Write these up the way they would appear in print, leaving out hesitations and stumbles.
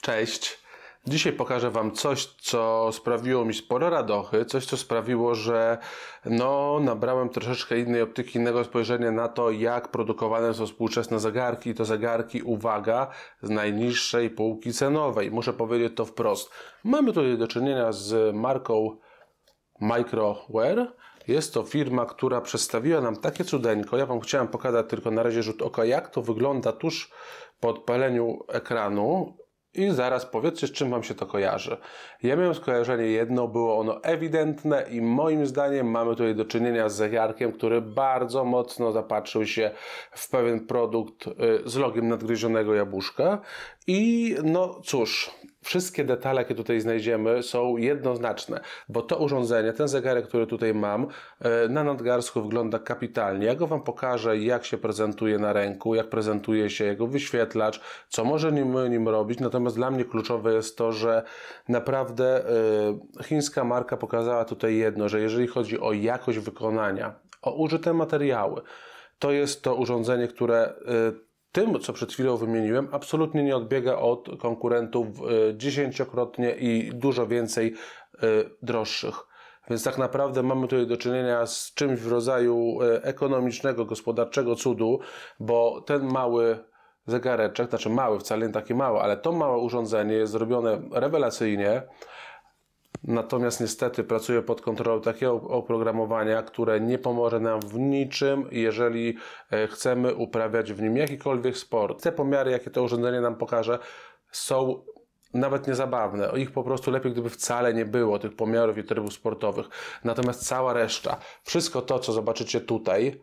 Cześć! Dzisiaj pokażę Wam coś, co sprawiło mi sporo radochy, coś, co sprawiło, że nabrałem troszeczkę innej optyki, innego spojrzenia na to, jak produkowane są współczesne zegarki. I to zegarki, uwaga, z najniższej półki cenowej. Muszę powiedzieć to wprost. Mamy tutaj do czynienia z marką Microwear. Jest to firma, która przedstawiła nam takie cudeńko. Ja Wam chciałem pokazać tylko na razie rzut oka, jak to wygląda tuż po odpaleniu ekranu. I zaraz powiedzcie, z czym Wam się to kojarzy. Ja miałem skojarzenie jedno, było ono ewidentne i moim zdaniem mamy tutaj do czynienia z zegarkiem, który bardzo mocno zapatrzył się w pewien produkt z logiem nadgryzionego jabłuszka. I no cóż, wszystkie detale, jakie tutaj znajdziemy, są jednoznaczne, bo to urządzenie, ten zegarek, który tutaj mam, na nadgarstku wygląda kapitalnie. Ja go Wam pokażę, jak się prezentuje na ręku, jak prezentuje się jego wyświetlacz, co może nim robić. Natomiast dla mnie kluczowe jest to, że naprawdę chińska marka pokazała tutaj jedno, że jeżeli chodzi o jakość wykonania, o użyte materiały, to jest to urządzenie, które tym, co przed chwilą wymieniłem, absolutnie nie odbiega od konkurentów dziesięciokrotnie i dużo więcej droższych. Więc tak naprawdę mamy tutaj do czynienia z czymś w rodzaju ekonomicznego, gospodarczego cudu, bo ten mały zegareczek, znaczy mały, wcale nie taki mały, ale to małe urządzenie jest zrobione rewelacyjnie. Natomiast niestety pracuje pod kontrolą takiego oprogramowania, które nie pomoże nam w niczym, jeżeli chcemy uprawiać w nim jakikolwiek sport. Te pomiary, jakie to urządzenie nam pokaże, są nawet niezabawne. Ich po prostu lepiej, gdyby wcale nie było, tych pomiarów i trybów sportowych. Natomiast cała reszta, wszystko to, co zobaczycie tutaj,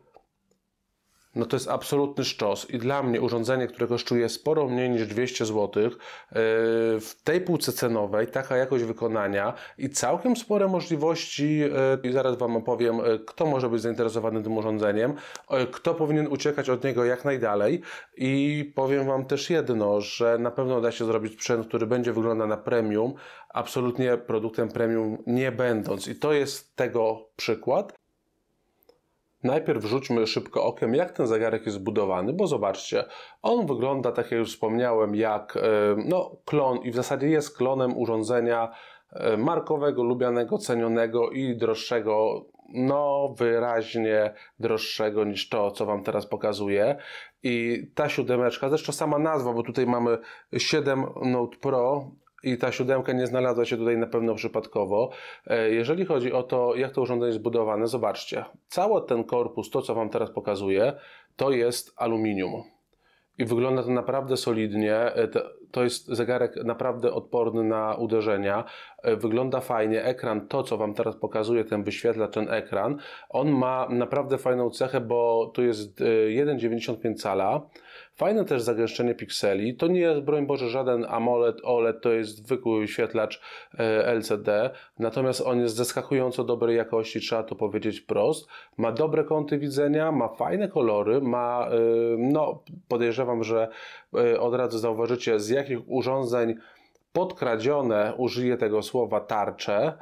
no to jest absolutny sztos i dla mnie urządzenie, które kosztuje sporo mniej niż 200 zł, w tej półce cenowej, taka jakość wykonania i całkiem spore możliwości, i zaraz Wam opowiem, kto może być zainteresowany tym urządzeniem, kto powinien uciekać od niego jak najdalej i powiem Wam też jedno, że na pewno da się zrobić sprzęt, który będzie wyglądał na premium, absolutnie produktem premium nie będąc i to jest tego przykład. Najpierw rzućmy szybko okiem, jak ten zegarek jest zbudowany, bo zobaczcie, on wygląda, tak jak już wspomniałem, jak klon i w zasadzie jest klonem urządzenia markowego, lubianego, cenionego i droższego, wyraźnie droższego niż to, co Wam teraz pokazuję. I ta siódemeczka, zresztą sama nazwa, bo tutaj mamy 7 Note Pro, i ta siódemka nie znalazła się tutaj na pewno przypadkowo. Jeżeli chodzi o to, jak to urządzenie jest zbudowane, zobaczcie. Cały ten korpus, to co Wam teraz pokazuję, to jest aluminium. I wygląda to naprawdę solidnie. To jest zegarek naprawdę odporny na uderzenia. Wygląda fajnie. Ekran, to co Wam teraz pokazuję, ten wyświetlacz, ten ekran, on ma naprawdę fajną cechę, bo tu jest 1,95 cala. Fajne też zagęszczenie pikseli. To nie jest, broń Boże, żaden AMOLED, OLED, to jest zwykły wyświetlacz LCD. Natomiast on jest zaskakująco dobrej jakości, trzeba to powiedzieć wprost. Ma dobre kąty widzenia, ma fajne kolory, ma, podejrzewam, że od razu zauważycie, z jakich urządzeń podkradzione, użyję tego słowa, tarcze.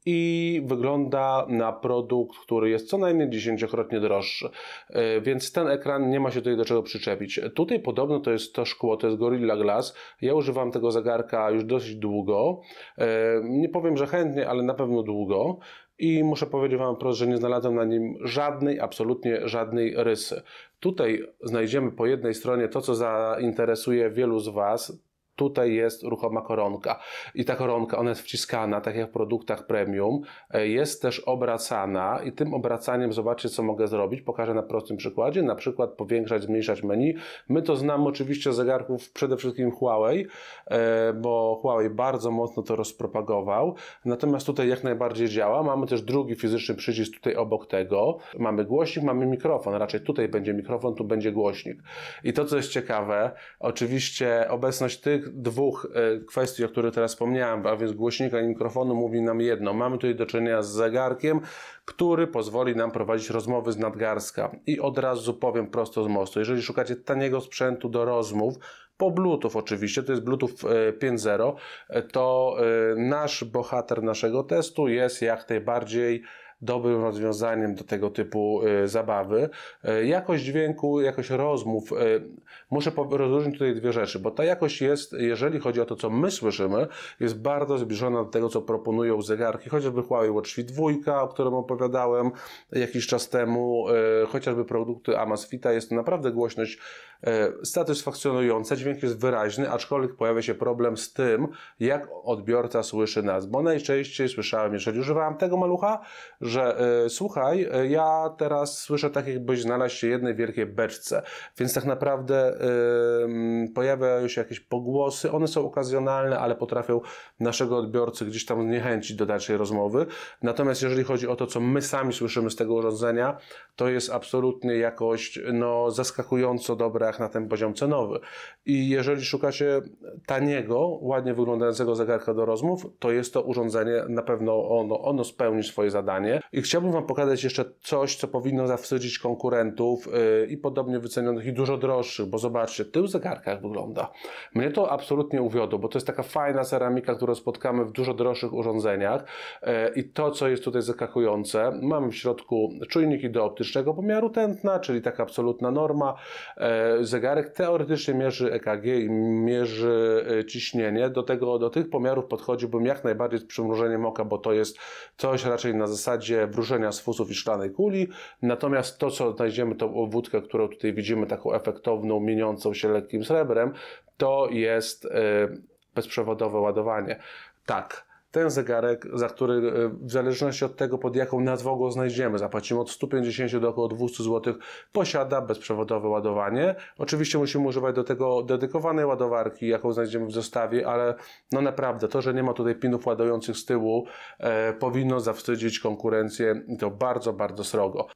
I wygląda na produkt, który jest co najmniej 10-krotnie droższy. Więc ten ekran nie ma się tutaj do czego przyczepić. Tutaj podobno to jest to szkło, to jest Gorilla Glass. Ja używam tego zegarka już dosyć długo. Nie powiem, że chętnie, ale na pewno długo. I muszę powiedzieć Wam wprost, że nie znalazłem na nim żadnej, absolutnie żadnej rysy. Tutaj znajdziemy po jednej stronie to, co zainteresuje wielu z Was. Tutaj jest ruchoma koronka i ta koronka, ona jest wciskana, tak jak w produktach premium, jest też obracana i tym obracaniem zobaczcie, co mogę zrobić. Pokażę na prostym przykładzie, na przykład powiększać, zmniejszać menu. My to znamy oczywiście z zegarków przede wszystkim Huawei, bo Huawei bardzo mocno to rozpropagował, natomiast tutaj jak najbardziej działa. Mamy też drugi fizyczny przycisk tutaj obok tego. Mamy głośnik, mamy mikrofon, raczej tutaj będzie mikrofon, tu będzie głośnik. I to, co jest ciekawe, oczywiście obecność tych dwóch kwestii, o których teraz wspomniałem, a więc głośnika i mikrofonu, mówi nam jedno. Mamy tutaj do czynienia z zegarkiem, który pozwoli nam prowadzić rozmowy z nadgarstka. I od razu powiem prosto z mostu. Jeżeli szukacie taniego sprzętu do rozmów, po Bluetooth oczywiście, to jest Bluetooth 5.0, to nasz bohater naszego testu jest jak najbardziej dobrym rozwiązaniem do tego typu zabawy. Jakość dźwięku, jakość rozmów. Muszę rozróżnić tutaj dwie rzeczy, bo ta jakość jest, jeżeli chodzi o to, co my słyszymy, jest bardzo zbliżona do tego, co proponują zegarki, chociażby Huawei Watch Fit 2, o którym opowiadałem jakiś czas temu, chociażby produkty Amazfita. Jest to naprawdę głośność satysfakcjonująca, dźwięk jest wyraźny, aczkolwiek pojawia się problem z tym, jak odbiorca słyszy nas, bo najczęściej słyszałem, jeżeli używałem tego malucha, że słuchaj, ja teraz słyszę tak, jakbyś znalazł się w jednej wielkiej beczce, więc tak naprawdę pojawiają się jakieś pogłosy, one są okazjonalne, ale potrafią naszego odbiorcy gdzieś tam zniechęcić do dalszej rozmowy. Natomiast jeżeli chodzi o to, co my sami słyszymy z tego urządzenia, to jest absolutnie jakość zaskakująco dobra jak na ten poziom cenowy. I jeżeli szukacie taniego, ładnie wyglądającego zegarka do rozmów, to jest to urządzenie, na pewno ono spełni swoje zadanie. I chciałbym Wam pokazać jeszcze coś, co powinno zawstydzić konkurentów i podobnie wycenionych i dużo droższych, bo zobaczcie, tył zegarka jak wygląda. Mnie to absolutnie uwiodło, bo to jest taka fajna ceramika, którą spotkamy w dużo droższych urządzeniach i to, co jest tutaj zaskakujące, mamy w środku czujniki do optycznego pomiaru tętna, czyli taka absolutna norma. Zegarek teoretycznie mierzy EKG i mierzy ciśnienie. Do tych pomiarów podchodziłbym jak najbardziej z przymrużeniem oka, bo to jest coś raczej na zasadzie wróżenia z fusów i szklanej kuli. Natomiast to, co znajdziemy, tą obwódkę, którą tutaj widzimy, taką efektowną, mieniącą się lekkim srebrem, to jest bezprzewodowe ładowanie. Tak. Ten zegarek, za który w zależności od tego, pod jaką nazwą go znajdziemy, zapłacimy od 150 do około 200 zł, posiada bezprzewodowe ładowanie. Oczywiście musimy używać do tego dedykowanej ładowarki, jaką znajdziemy w zestawie, ale no naprawdę to, że nie ma tutaj pinów ładujących z tyłu, powinno zawstydzić konkurencję i to bardzo, bardzo srogo.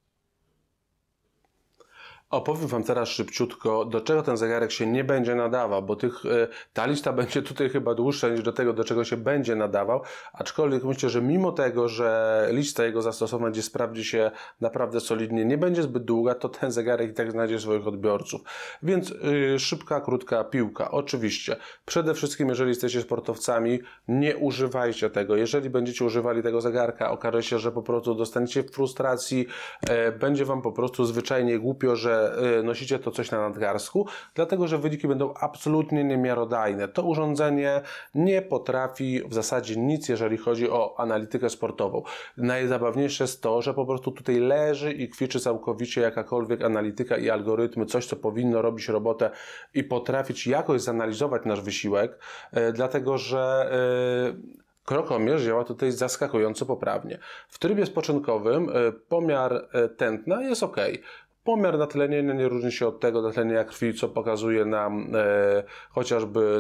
Opowiem Wam teraz szybciutko, do czego ten zegarek się nie będzie nadawał, bo ta lista będzie tutaj chyba dłuższa niż do tego, do czego się będzie nadawał, aczkolwiek myślę, że mimo tego, że lista jego zastosowań, gdzie sprawdzi się naprawdę solidnie, nie będzie zbyt długa, to ten zegarek i tak znajdzie swoich odbiorców. Więc szybka, krótka piłka. Oczywiście, przede wszystkim jeżeli jesteście sportowcami, nie używajcie tego. Jeżeli będziecie używali tego zegarka, okaże się, że po prostu dostaniecie frustracji, będzie Wam po prostu zwyczajnie głupio, że nosicie to coś na nadgarstku, dlatego że wyniki będą absolutnie niemiarodajne. To urządzenie nie potrafi w zasadzie nic, jeżeli chodzi o analitykę sportową. Najzabawniejsze jest to, że po prostu tutaj leży i kwiczy całkowicie jakakolwiek analityka i algorytmy, coś co powinno robić robotę i potrafić jakoś zanalizować nasz wysiłek, dlatego że krokomierz działa tutaj zaskakująco poprawnie. W trybie spoczynkowym pomiar tętna jest ok. Pomiar natlenienia nie różni się od tego natlenienia krwi, co pokazuje nam chociażby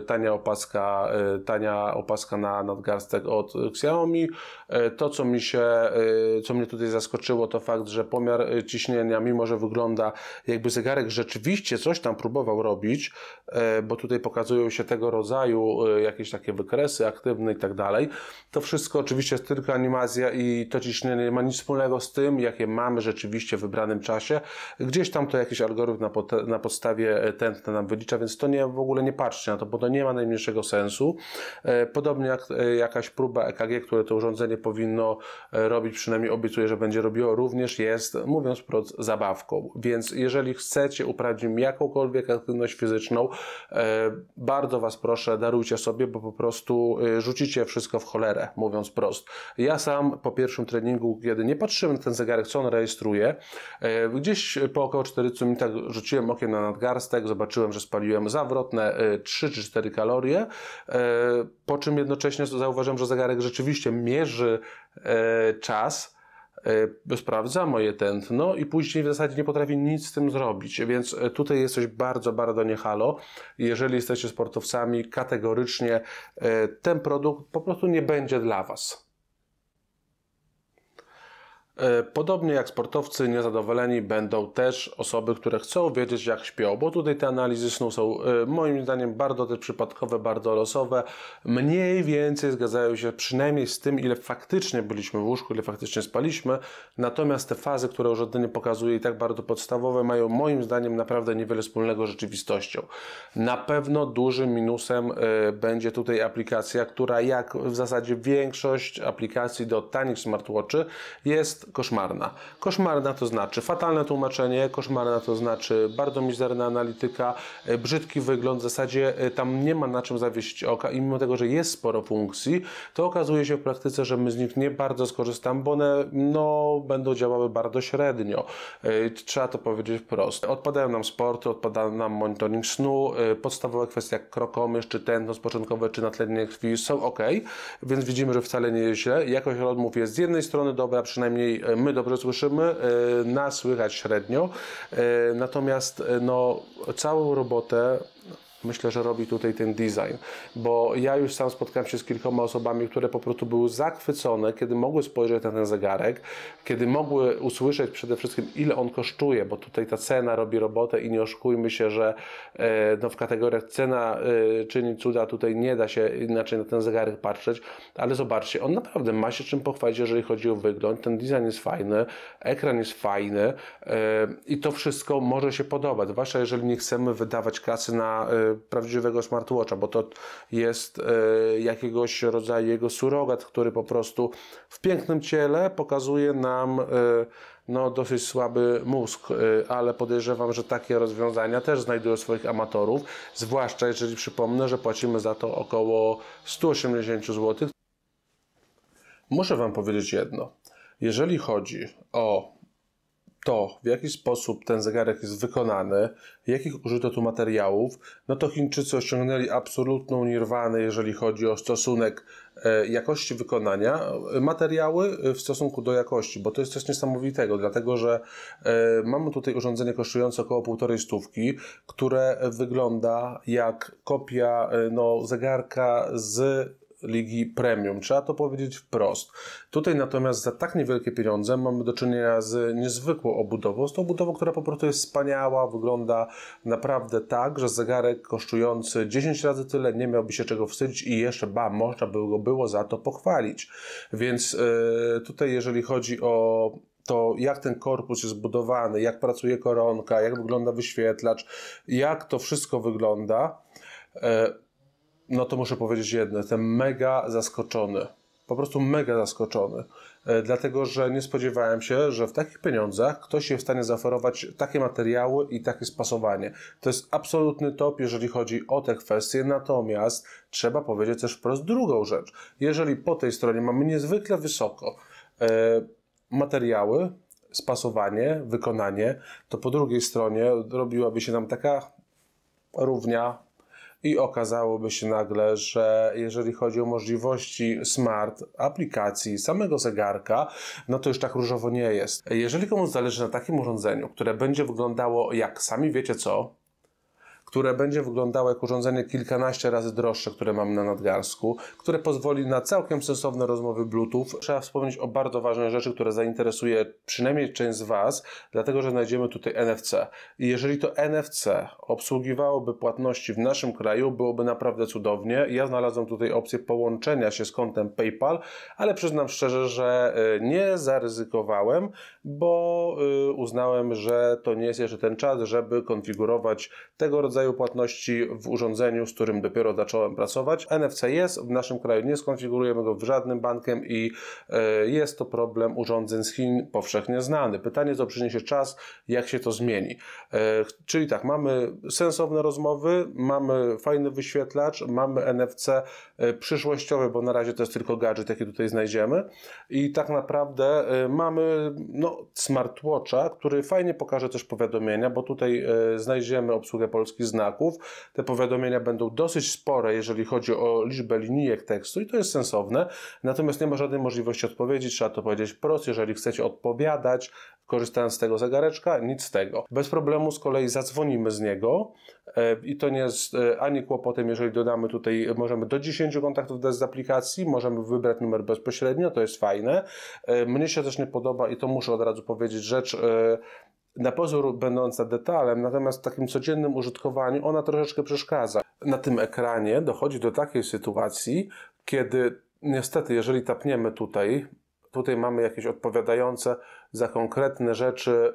tania opaska na nadgarstek od Xiaomi. To, co mnie tutaj zaskoczyło, to fakt, że pomiar ciśnienia, mimo że wygląda jakby zegarek rzeczywiście coś tam próbował robić, bo tutaj pokazują się tego rodzaju jakieś takie wykresy aktywne i tak dalej. To wszystko oczywiście jest tylko animacja i to ciśnienie nie ma nic wspólnego z tym, jakie mamy rzeczywiście w wybranym czasie. Gdzieś tam to jakiś algorytm na podstawie tętna nam wylicza, więc to w ogóle nie patrzcie na to, bo to nie ma najmniejszego sensu. Podobnie jak jakaś próba EKG, które to urządzenie powinno robić, przynajmniej obiecuję, że będzie robiło, również jest, mówiąc wprost, zabawką. Więc jeżeli chcecie uprawić jakąkolwiek aktywność fizyczną, bardzo Was proszę, darujcie sobie, bo po prostu rzucicie wszystko w cholerę, mówiąc wprost. Ja sam po pierwszym treningu, kiedy nie patrzyłem na ten zegarek, co on rejestruje, gdzieś po około 40 minutach rzuciłem okiem na nadgarstek, zobaczyłem, że spaliłem zawrotne 3 czy 4 kalorie, po czym jednocześnie zauważyłem, że zegarek rzeczywiście mierzy czas, sprawdza moje tętno i później w zasadzie nie potrafi nic z tym zrobić, więc tutaj jest coś bardzo, bardzo nie halo. Jeżeli jesteście sportowcami, kategorycznie ten produkt po prostu nie będzie dla Was. Podobnie jak sportowcy niezadowoleni będą też osoby, które chcą wiedzieć jak śpią, bo tutaj te analizy snu są moim zdaniem bardzo też przypadkowe, bardzo losowe, mniej więcej zgadzają się przynajmniej z tym, ile faktycznie byliśmy w łóżku, ile faktycznie spaliśmy, natomiast te fazy, które urządzenie pokazuje i tak bardzo podstawowe, mają moim zdaniem naprawdę niewiele wspólnego z rzeczywistością. Na pewno dużym minusem będzie tutaj aplikacja, która jak w zasadzie większość aplikacji do tanich smartwatchy jest koszmarna. Koszmarna to znaczy fatalne tłumaczenie, koszmarna to znaczy bardzo mizerna analityka, brzydki wygląd, w zasadzie tam nie ma na czym zawiesić oka i mimo tego, że jest sporo funkcji, to okazuje się w praktyce, że my z nich nie bardzo skorzystamy, bo one będą działały bardzo średnio. Trzeba to powiedzieć wprost. Odpadają nam sporty, odpada nam monitoring snu, podstawowe kwestie jak krokomierz, czy tętno spoczynkowe, czy natlenienie krwi są ok, więc widzimy, że wcale nie jest źle. Jakość rozmów jest z jednej strony dobra, przynajmniej my dobrze słyszymy, nas słychać średnio, natomiast całą robotę myślę, że robi tutaj ten design, bo ja już sam spotkałem się z kilkoma osobami, które po prostu były zachwycone, kiedy mogły spojrzeć na ten zegarek, kiedy mogły usłyszeć przede wszystkim, ile on kosztuje, bo tutaj ta cena robi robotę i nie oszukujmy się, że w kategoriach cena czyni cuda, tutaj nie da się inaczej na ten zegarek patrzeć, ale zobaczcie, on naprawdę ma się czym pochwalić, jeżeli chodzi o wygląd, ten design jest fajny, ekran jest fajny i to wszystko może się podobać, zwłaszcza jeżeli nie chcemy wydawać kasy na prawdziwego smartwatcha, bo to jest jakiegoś rodzaju jego surogat, który po prostu w pięknym ciele pokazuje nam dosyć słaby mózg, ale podejrzewam, że takie rozwiązania też znajdują swoich amatorów, zwłaszcza jeżeli przypomnę, że płacimy za to około 180 zł. Muszę Wam powiedzieć jedno. Jeżeli chodzi o to, w jaki sposób ten zegarek jest wykonany, jakich użyto tu materiałów, to Chińczycy osiągnęli absolutną nirwanę, jeżeli chodzi o stosunek jakości wykonania, materiały w stosunku do jakości, bo to jest coś niesamowitego, dlatego że mamy tutaj urządzenie kosztujące około 1,5 stówki, które wygląda jak kopia zegarka z ligi premium. Trzeba to powiedzieć wprost. Tutaj natomiast za tak niewielkie pieniądze mamy do czynienia z niezwykłą obudową. Z tą obudową, która po prostu jest wspaniała, wygląda naprawdę tak, że zegarek kosztujący 10 razy tyle nie miałby się czego wstydzić i jeszcze można by go było za to pochwalić. Więc tutaj jeżeli chodzi o to, jak ten korpus jest zbudowany, jak pracuje koronka, jak wygląda wyświetlacz, jak to wszystko wygląda, to muszę powiedzieć jedno, jestem mega zaskoczony. Po prostu mega zaskoczony. Dlatego, że nie spodziewałem się, że w takich pieniądzach ktoś jest w stanie zaoferować takie materiały i takie spasowanie. To jest absolutny top, jeżeli chodzi o te kwestie. Natomiast trzeba powiedzieć też wprost drugą rzecz. Jeżeli po tej stronie mamy niezwykle wysoko materiały, spasowanie, wykonanie, to po drugiej stronie robiłaby się nam taka równia i okazałoby się nagle, że jeżeli chodzi o możliwości smart aplikacji, samego zegarka, to już tak różowo nie jest. Jeżeli komuś zależy na takim urządzeniu, które będzie wyglądało jak sami wiecie co, które będzie wyglądało jak urządzenie kilkanaście razy droższe, które mam na nadgarstku, które pozwoli na całkiem sensowne rozmowy Bluetooth. Trzeba wspomnieć o bardzo ważnej rzeczy, która zainteresuje przynajmniej część z Was, dlatego że znajdziemy tutaj NFC. I jeżeli to NFC obsługiwałoby płatności w naszym kraju, byłoby naprawdę cudownie. Ja znalazłem tutaj opcję połączenia się z kontem PayPal, ale przyznam szczerze, że nie zaryzykowałem, bo uznałem, że to nie jest jeszcze ten czas, żeby konfigurować tego rodzaju płatności w urządzeniu, z którym dopiero zacząłem pracować. NFC jest, w naszym kraju nie skonfigurujemy go w żadnym bankiem i jest to problem urządzeń z Chin powszechnie znany. Pytanie, co przyniesie czas, jak się to zmieni. Czyli tak, mamy sensowne rozmowy, mamy fajny wyświetlacz, mamy NFC przyszłościowy, bo na razie to jest tylko gadżet, jaki tutaj znajdziemy i tak naprawdę mamy smartwatcha, który fajnie pokaże też powiadomienia, bo tutaj znajdziemy obsługę polski znaków. Te powiadomienia będą dosyć spore, jeżeli chodzi o liczbę linijek tekstu i to jest sensowne, natomiast nie ma żadnej możliwości odpowiedzi, trzeba to powiedzieć wprost, jeżeli chcecie odpowiadać, korzystając z tego zegareczka, nic z tego. Bez problemu z kolei zadzwonimy z niego i to nie jest ani kłopotem, jeżeli dodamy tutaj, możemy do 10 kontaktów dać z aplikacji, możemy wybrać numer bezpośrednio, to jest fajne. Mnie się też nie podoba i to muszę od razu powiedzieć, rzecz na pozór będąca detalem, natomiast w takim codziennym użytkowaniu ona troszeczkę przeszkadza. Na tym ekranie dochodzi do takiej sytuacji, kiedy niestety, jeżeli tapniemy tutaj mamy jakieś odpowiadające za konkretne rzeczy,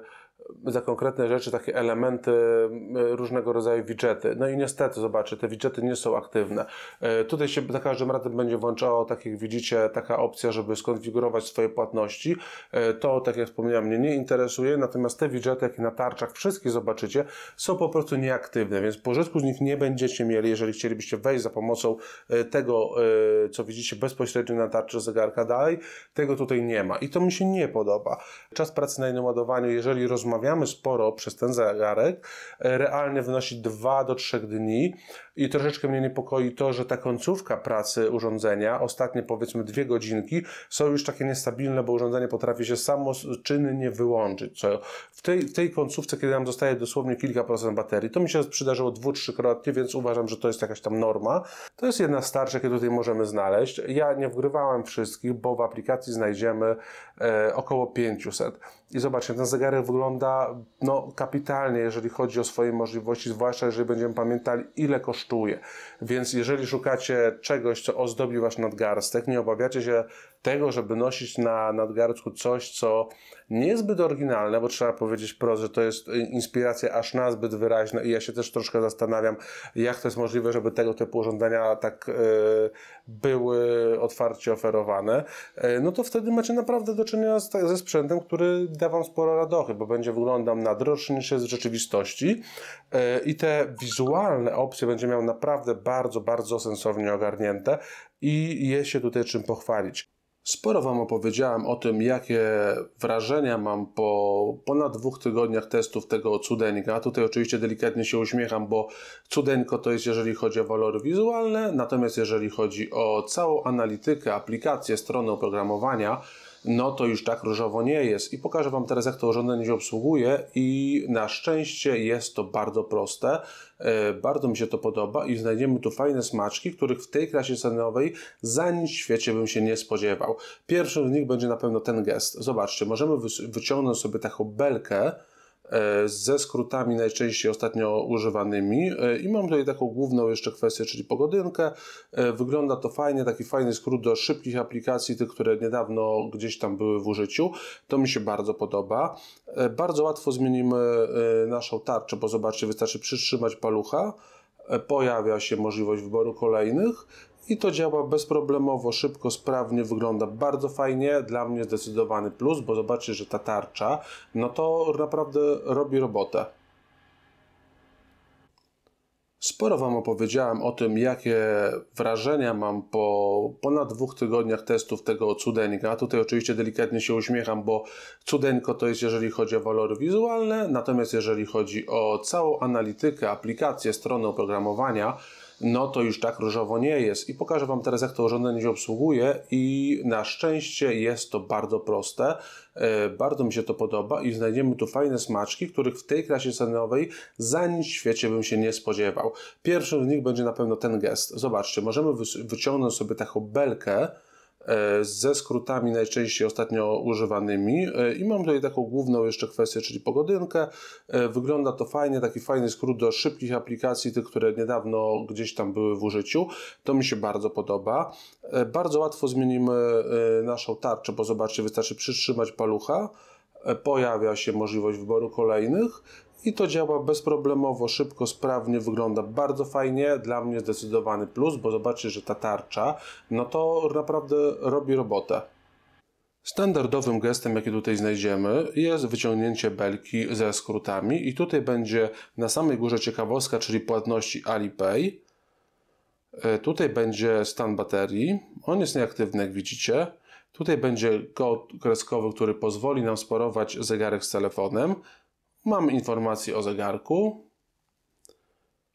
takie elementy, różnego rodzaju widgety. No i niestety, zobaczcie, te widgety nie są aktywne. Tutaj się za każdym razem będzie włączało, tak jak widzicie, taka opcja, żeby skonfigurować swoje płatności. To, tak jak wspomniałem, mnie nie interesuje, natomiast te widgety, jakie na tarczach wszystkie zobaczycie, są po prostu nieaktywne, więc pożytku z nich nie będziecie mieli, jeżeli chcielibyście wejść za pomocą tego, co widzicie bezpośrednio na tarczy zegarka dalej. Tego tutaj nie ma i to mi się nie podoba. Czas pracy na jednym ładowaniu, jeżeli rozmawiamy sporo przez ten zegarek, realnie wynosi 2 do 3 dni i troszeczkę mnie niepokoi to, że ta końcówka pracy urządzenia, ostatnie powiedzmy 2 godzinki, są już takie niestabilne, bo urządzenie potrafi się samoczynnie wyłączyć. Co w tej końcówce, kiedy nam zostaje dosłownie kilka procent baterii, to mi się przydarzyło 2-3-krotnie, więc uważam, że to jest jakaś tam norma. To jest jedna z tarcz, jakie tutaj możemy znaleźć. Ja nie wgrywałem wszystkich, bo w aplikacji znajdziemy około 500. I zobaczcie, ten zegarek wygląda kapitalnie, jeżeli chodzi o swoje możliwości, zwłaszcza jeżeli będziemy pamiętali, ile kosztuje. Więc jeżeli szukacie czegoś, co ozdobi wasz nadgarstek, nie obawiacie się tego, żeby nosić na nadgarstku coś, co nie jest zbyt oryginalne, bo trzeba powiedzieć wprost, że to jest inspiracja aż nazbyt wyraźna i ja się też troszkę zastanawiam, jak to jest możliwe, żeby tego typu urządzenia tak były otwarcie oferowane, no to wtedy macie naprawdę do czynienia ze sprzętem, który da wam sporo radochy, bo będzie wyglądał na droższy niż jest w rzeczywistości i te wizualne opcje będzie miał naprawdę bardzo, bardzo sensownie ogarnięte i jest się tutaj czym pochwalić. Sporo wam opowiedziałem o tym, jakie wrażenia mam po ponad 2 tygodniach testów tego cudeńka. Tutaj oczywiście delikatnie się uśmiecham, bo cudeńko to jest, jeżeli chodzi o walory wizualne, natomiast jeżeli chodzi o całą analitykę, aplikację, stronę oprogramowania, no to już tak różowo nie jest. I pokażę wam teraz, jak to urządzenie się obsługuje i na szczęście jest to bardzo proste. Bardzo mi się to podoba i znajdziemy tu fajne smaczki, których w tej klasie cenowej za nic w świecie bym się nie spodziewał. Pierwszym z nich będzie na pewno ten gest. Zobaczcie, możemy wyciągnąć sobie taką belkę ze skrótami najczęściej ostatnio używanymi i mam tutaj taką główną jeszcze kwestię, czyli pogodynkę. Wygląda to fajnie, taki fajny skrót do szybkich aplikacji, tych, które niedawno gdzieś tam były w użyciu. To mi się bardzo podoba. Bardzo łatwo zmienimy naszą tarczę, bo zobaczcie, wystarczy przytrzymać palucha, pojawia się możliwość wyboru kolejnych i to działa bezproblemowo, szybko, sprawnie, wygląda bardzo fajnie. Dla mnie zdecydowany plus, bo zobaczcie, że ta tarcza, no to naprawdę robi robotę. Sporo wam opowiedziałem o tym, jakie wrażenia mam po ponad 2 tygodniach testów tego cudeńka. Tutaj oczywiście delikatnie się uśmiecham, bo cudeńko to jest, jeżeli chodzi o walory wizualne, natomiast jeżeli chodzi o całą analitykę, aplikację, stronę oprogramowania, no to już tak różowo nie jest. I pokażę wam teraz, jak to urządzenie się obsługuje i na szczęście jest to bardzo proste. Bardzo mi się to podoba i znajdziemy tu fajne smaczki, których w tej klasie cenowej za nic w świecie bym się nie spodziewał. Pierwszym z nich będzie na pewno ten gest. Zobaczcie, możemy wyciągnąć sobie taką belkę ze skrótami najczęściej ostatnio używanymi i mam tutaj taką główną jeszcze kwestię, czyli pogodynkę. Wygląda to fajnie, taki fajny skrót do szybkich aplikacji, tych, które niedawno gdzieś tam były w użyciu. To mi się bardzo podoba. Bardzo łatwo zmienimy naszą tarczę, bo zobaczcie, wystarczy przytrzymać palucha, pojawia się możliwość wyboru kolejnych i to działa bezproblemowo, szybko, sprawnie, wygląda bardzo fajnie. Dla mnie zdecydowany plus, bo zobaczcie, że ta tarcza, no to naprawdę robi robotę. Standardowym gestem, jaki tutaj znajdziemy, jest wyciągnięcie belki ze skrótami i tutaj będzie na samej górze ciekawostka, czyli płatności Alipay. Tutaj będzie stan baterii, on jest nieaktywny, jak widzicie. Tutaj będzie kod kreskowy, który pozwoli nam sparować zegarek z telefonem. Mamy informację o zegarku.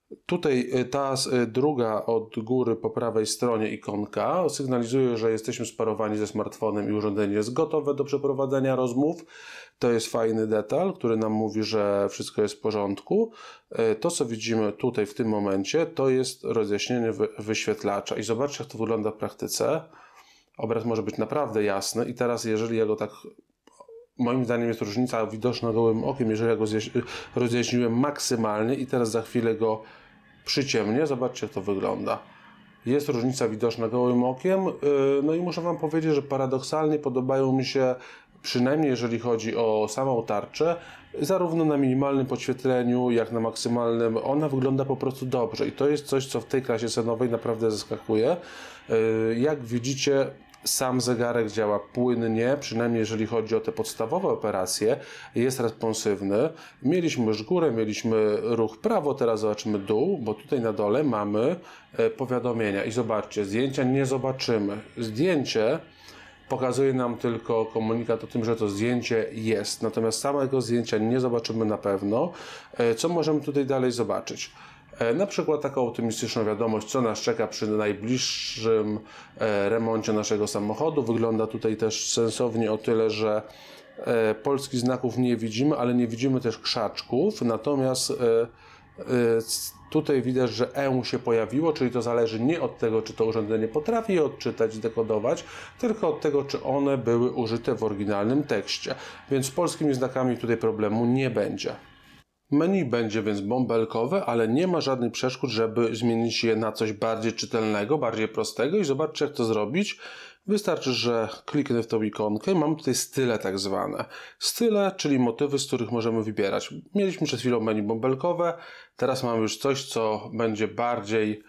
Tutaj ta druga od góry po prawej stronie ikonka sygnalizuje, że jesteśmy sparowani ze smartfonem i urządzenie jest gotowe do przeprowadzenia rozmów. To jest fajny detal, który nam mówi, że wszystko jest w porządku. To, co widzimy tutaj w tym momencie, to jest rozjaśnienie wyświetlacza. I zobaczcie, jak to wygląda w praktyce. Obraz może być naprawdę jasny i teraz, jeżeli ja go tak... Moim zdaniem jest różnica widoczna gołym okiem, jeżeli ja go rozjaśniłem maksymalnie i teraz za chwilę go przyciemnię. Zobaczcie, jak to wygląda. Jest różnica widoczna gołym okiem. No i muszę Wam powiedzieć, że paradoksalnie podobają mi się, przynajmniej jeżeli chodzi o samą tarczę, zarówno na minimalnym podświetleniu, jak na maksymalnym. Ona wygląda po prostu dobrze i to jest coś, co w tej klasie cenowej naprawdę zaskakuje. Jak widzicie, sam zegarek działa płynnie, przynajmniej jeżeli chodzi o te podstawowe operacje, jest responsywny. Mieliśmy już górę, mieliśmy ruch prawo, teraz zobaczymy dół, bo tutaj na dole mamy powiadomienia i zobaczcie, zdjęcia nie zobaczymy. Zdjęcie pokazuje nam tylko komunikat o tym, że to zdjęcie jest, natomiast samego zdjęcia nie zobaczymy na pewno. Co możemy tutaj dalej zobaczyć? Na przykład taką optymistyczną wiadomość, co nas czeka przy najbliższym remoncie naszego samochodu. Wygląda tutaj też sensownie o tyle, że polskich znaków nie widzimy, ale nie widzimy też krzaczków, natomiast tutaj widać, że E się pojawiło, czyli to zależy nie od tego, czy to urządzenie potrafi je odczytać, zdekodować, tylko od tego, czy one były użyte w oryginalnym tekście. Więc z polskimi znakami tutaj problemu nie będzie. Menu będzie więc bąbelkowe, ale nie ma żadnych przeszkód, żeby zmienić je na coś bardziej czytelnego, bardziej prostego i zobaczcie, jak to zrobić. Wystarczy, że kliknę w tą ikonkę i mam tutaj style tak zwane. Style, czyli motywy, z których możemy wybierać. Mieliśmy przed chwilą menu bąbelkowe, teraz mamy już coś, co będzie bardziej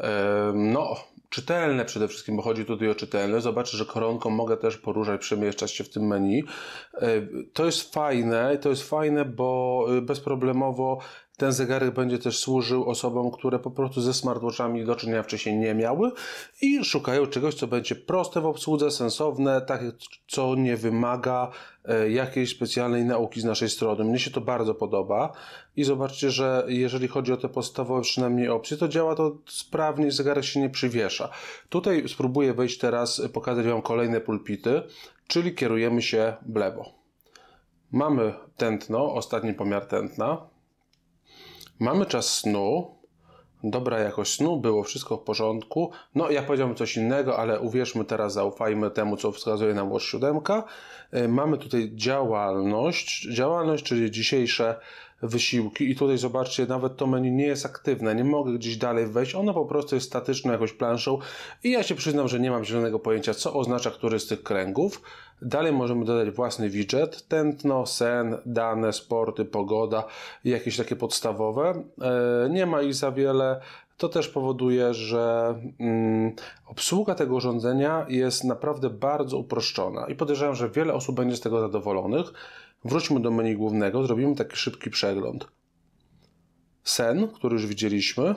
czytelne przede wszystkim, bo chodzi tutaj o czytelne. Zobaczę, że koronką mogę też poruszać, przemieszczać się w tym menu. To jest fajne, bo bezproblemowo ten zegarek będzie też służył osobom, które po prostu ze smartwatchami do czynienia wcześniej nie miały i szukają czegoś, co będzie proste w obsłudze, sensowne, takie, co nie wymaga jakiejś specjalnej nauki z naszej strony. Mnie się to bardzo podoba i zobaczcie, że jeżeli chodzi o te podstawowe przynajmniej opcje, to działa to sprawnie, zegarek się nie przywiesza. Tutaj spróbuję wejść teraz, pokazać Wam kolejne pulpity, czyli kierujemy się w lewo. Mamy tętno, ostatni pomiar tętna. Mamy czas snu, dobra jakość snu, było wszystko w porządku. No ja powiedziałem coś innego, ale uwierzmy teraz, zaufajmy temu, co wskazuje nam Watch 7. Mamy tutaj działalność, czyli dzisiejsze wysiłki i tutaj zobaczcie, nawet to menu nie jest aktywne, nie mogę gdzieś dalej wejść, ono po prostu jest statyczną jakąś planszą i ja się przyznam, że nie mam zielonego pojęcia, co oznacza który z tych kręgów. Dalej możemy dodać własny widget, tętno, sen, dane, sporty, pogoda i jakieś takie podstawowe. Nie ma ich za wiele. To też powoduje, że obsługa tego urządzenia jest naprawdę bardzo uproszczona i podejrzewam, że wiele osób będzie z tego zadowolonych. Wróćmy do menu głównego, zrobimy taki szybki przegląd. Sen, który już widzieliśmy,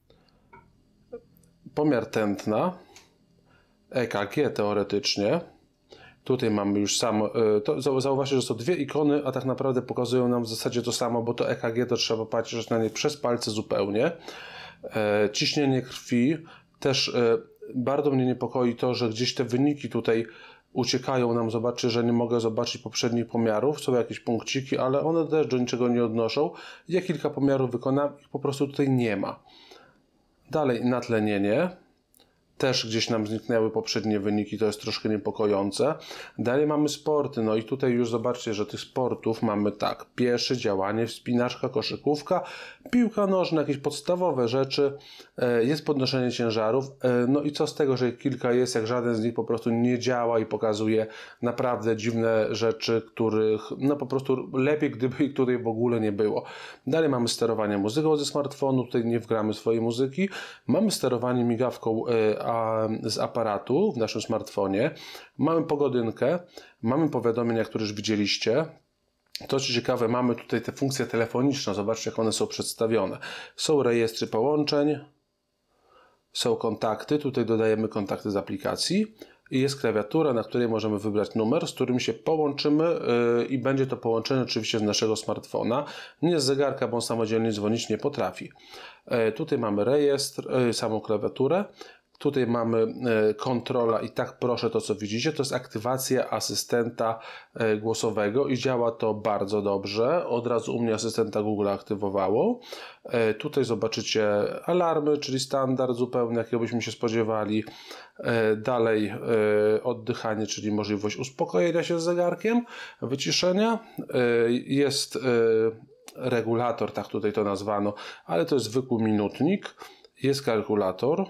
pomiar tętna, EKG teoretycznie. Tutaj mamy już samo, zauważcie, że są dwie ikony, a tak naprawdę pokazują nam w zasadzie to samo, bo to EKG to trzeba patrzeć na nie przez palce zupełnie. Ciśnienie krwi, też bardzo mnie niepokoi to, że gdzieś te wyniki tutaj uciekają nam, zobaczcie, że nie mogę zobaczyć poprzednich pomiarów, są jakieś punkciki, ale one też do niczego nie odnoszą. Ja kilka pomiarów wykonam, ich po prostu tutaj nie ma. Dalej natlenienie. Też gdzieś nam zniknęły poprzednie wyniki, to jest troszkę niepokojące. Dalej mamy sporty, no i tutaj już zobaczcie, że tych sportów mamy tak, pieszy, działanie, wspinaczka, koszykówka, piłka nożna, jakieś podstawowe rzeczy, jest podnoszenie ciężarów, no i co z tego, że kilka jest, jak żaden z nich po prostu nie działa i pokazuje naprawdę dziwne rzeczy, których no po prostu lepiej, gdyby ich tutaj w ogóle nie było. Dalej mamy sterowanie muzyką ze smartfonu, tutaj nie wgramy swojej muzyki, mamy sterowanie migawką z aparatu w naszym smartfonie, mamy pogodynkę, mamy powiadomienia, które już widzieliście. To co ciekawe, mamy tutaj te funkcje telefoniczne, zobaczcie jak one są przedstawione. Są rejestry połączeń, są kontakty, tutaj dodajemy kontakty z aplikacji. i jest klawiatura, na której możemy wybrać numer, z którym się połączymy i będzie to połączenie oczywiście z naszego smartfona, nie z zegarka, bo on samodzielnie dzwonić nie potrafi. Tutaj mamy rejestr, samą klawiaturę. Tutaj mamy kontrola i tak proszę to co widzicie, to jest aktywacja asystenta głosowego i działa to bardzo dobrze. Od razu u mnie asystenta Google aktywowało. Tutaj zobaczycie alarmy, czyli standard zupełnie, jakiego byśmy się spodziewali. Dalej oddychanie, czyli możliwość uspokojenia się z zegarkiem, wyciszenia. Jest regulator, tak tutaj to nazwano, ale to jest zwykły minutnik. Jest kalkulator.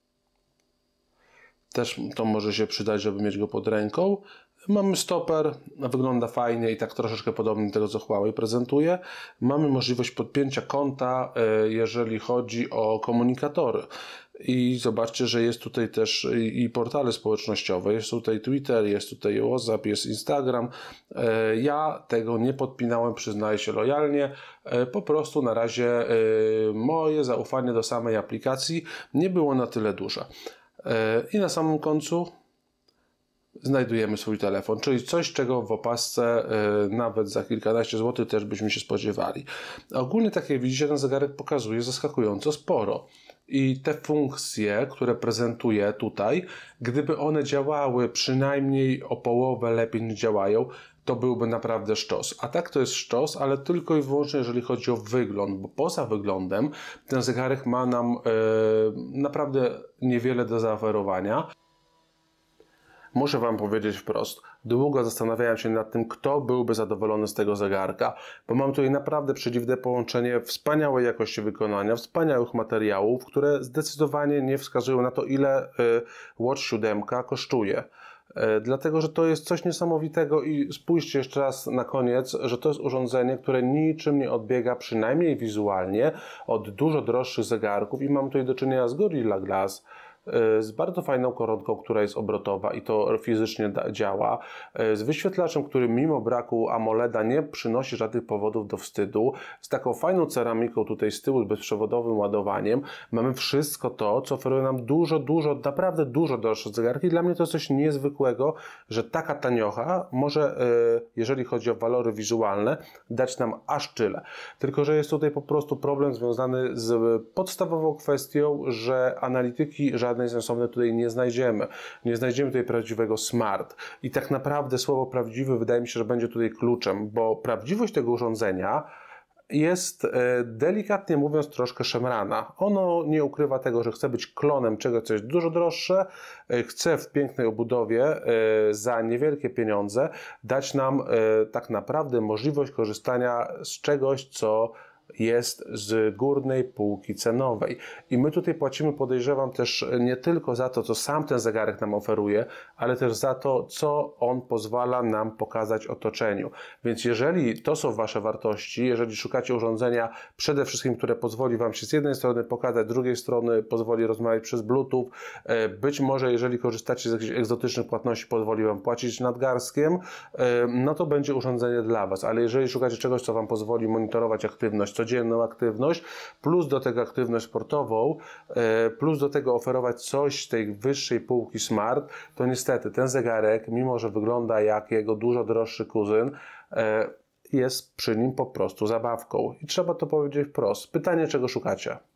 Też to może się przydać, żeby mieć go pod ręką. Mamy stoper, wygląda fajnie i tak troszeczkę podobnie do tego, co Huawei prezentuje. Mamy możliwość podpięcia konta, jeżeli chodzi o komunikatory. I zobaczcie, że jest tutaj też i portale społecznościowe, jest tutaj Twitter, jest tutaj WhatsApp, jest Instagram. Ja tego nie podpinałem, przyznaję się lojalnie. Po prostu na razie moje zaufanie do samej aplikacji nie było na tyle duże. I na samym końcu znajdujemy swój telefon, czyli coś, czego w opasce nawet za kilkanaście złotych też byśmy się spodziewali. Ogólnie, tak jak widzicie, ten zegarek pokazuje zaskakująco sporo. I te funkcje, które prezentuję tutaj, gdyby one działały przynajmniej o połowę lepiej niż działają, to byłby naprawdę sztos. A tak to jest sztos, ale tylko i wyłącznie jeżeli chodzi o wygląd, bo poza wyglądem ten zegarek ma nam naprawdę niewiele do zaoferowania. Muszę Wam powiedzieć wprost, długo zastanawiałem się nad tym, kto byłby zadowolony z tego zegarka, bo mam tutaj naprawdę przedziwne połączenie wspaniałej jakości wykonania, wspaniałych materiałów, które zdecydowanie nie wskazują na to, ile Watch 7 kosztuje. Dlatego, że to jest coś niesamowitego i spójrzcie jeszcze raz na koniec, że to jest urządzenie, które niczym nie odbiega, przynajmniej wizualnie, od dużo droższych zegarków i mam tutaj do czynienia z Gorilla Glass, z bardzo fajną koronką, która jest obrotowa i to fizycznie działa, z wyświetlaczem, który mimo braku AMOLEDa nie przynosi żadnych powodów do wstydu, z taką fajną ceramiką tutaj z tyłu, z bezprzewodowym ładowaniem. Mamy wszystko to, co oferuje nam dużo, naprawdę dużo droższe zegarki. Dla mnie to jest coś niezwykłego, że taka taniocha może, jeżeli chodzi o walory wizualne, dać nam aż tyle. Tylko że jest tutaj po prostu problem związany z podstawową kwestią, że analityki żadnej sensownej tutaj nie znajdziemy. Nie znajdziemy tutaj prawdziwego smart. I tak naprawdę słowo prawdziwy wydaje mi się, że będzie tutaj kluczem, bo prawdziwość tego urządzenia jest delikatnie mówiąc troszkę szemrana. Ono nie ukrywa tego, że chce być klonem czegoś, co jest dużo droższe, chce w pięknej obudowie za niewielkie pieniądze dać nam tak naprawdę możliwość korzystania z czegoś, co jest z górnej półki cenowej. I my tutaj płacimy, podejrzewam, też nie tylko za to, co sam ten zegarek nam oferuje, ale też za to, co on pozwala nam pokazać otoczeniu. Więc jeżeli to są Wasze wartości, jeżeli szukacie urządzenia przede wszystkim, które pozwoli Wam się z jednej strony pokazać, z drugiej strony pozwoli rozmawiać przez Bluetooth, być może jeżeli korzystacie z jakichś egzotycznych płatności, pozwoli Wam płacić nadgarstkiem, no to będzie urządzenie dla Was. Ale jeżeli szukacie czegoś, co Wam pozwoli monitorować aktywność, codzienną aktywność, plus do tego aktywność sportową, plus do tego oferować coś z tej wyższej półki smart, to niestety ten zegarek, mimo że wygląda jak jego dużo droższy kuzyn, jest przy nim po prostu zabawką. I trzeba to powiedzieć wprost. Pytanie, czego szukacie?